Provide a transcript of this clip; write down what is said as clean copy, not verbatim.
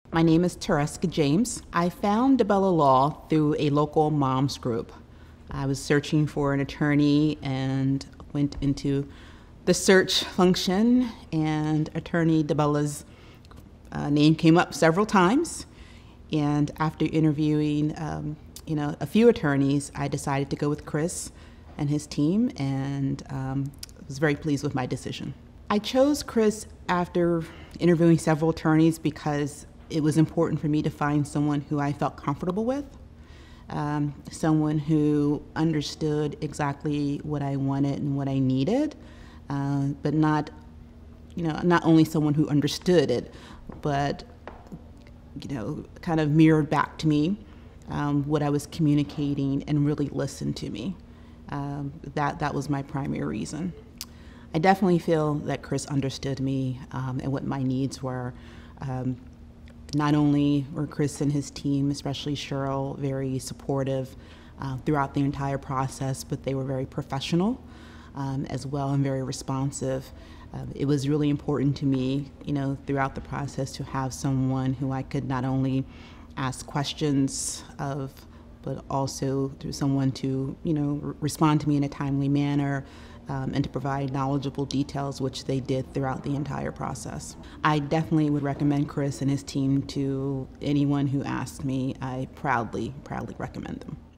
My name is Tereska James. I found DiBella Law through a local moms group. I was searching for an attorney and went into the search function, and attorney DiBella's name came up several times. And after interviewing a few attorneys, I decided to go with Chris and his team, and was very pleased with my decision. I chose Chris after interviewing several attorneys because it was important for me to find someone who I felt comfortable with, someone who understood exactly what I wanted and what I needed, but not only someone who understood it, but kind of mirrored back to me what I was communicating and really listened to me. That was my primary reason. I definitely feel that Chris understood me and what my needs were. Not only were Chris and his team, especially Cheryl, very supportive throughout the entire process, but they were very professional as well and very responsive. It was really important to me, throughout the process to have someone who I could not only ask questions of, but also through someone to, respond to me in a timely manner and to provide knowledgeable details, which they did throughout the entire process. I definitely would recommend Chris and his team to anyone who asks me. I proudly recommend them.